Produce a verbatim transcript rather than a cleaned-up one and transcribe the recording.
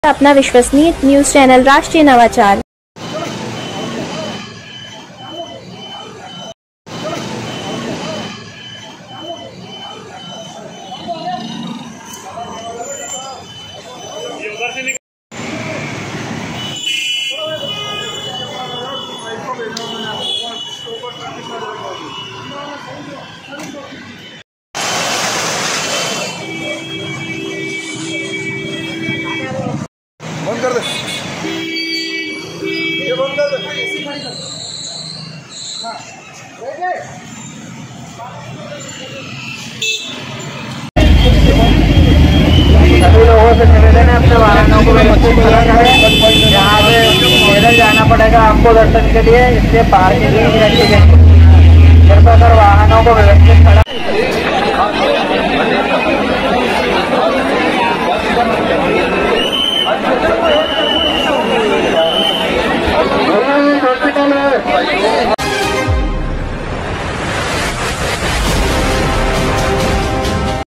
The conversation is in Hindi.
अपना विश्वसनीय न्यूज चैनल राष्ट्रीय नवाचार। बंद कर दे, ये बंद कर दे। सभी लोगों से निवेदन है अपने वाहनों को व्यवस्थित खड़ा करें। यहाँ पे पैदल जाना पड़ेगा आपको दर्शन के लिए, इसलिए पार्किंग नहीं रखी गई। कृपया कर वाहनों को व्यवस्थित खड़ा हॉस्पिटल है।